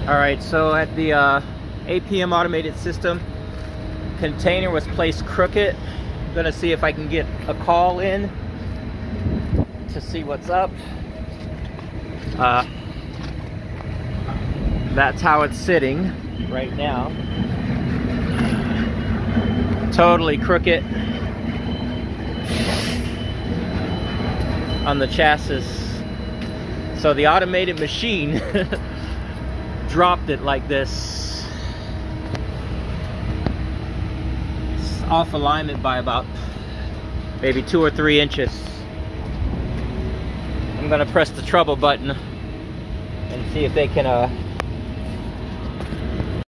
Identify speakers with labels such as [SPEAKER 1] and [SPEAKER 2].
[SPEAKER 1] Alright, so at the APM automated system, container was placed crooked. I'm gonna see if I can get a call in to see what's up. That's how it's sitting right now. Totally crooked on the chassis. So the automated machine dropped it like this. It's off alignment by about maybe 2 or 3 inches. I'm gonna press the trouble button and see if they can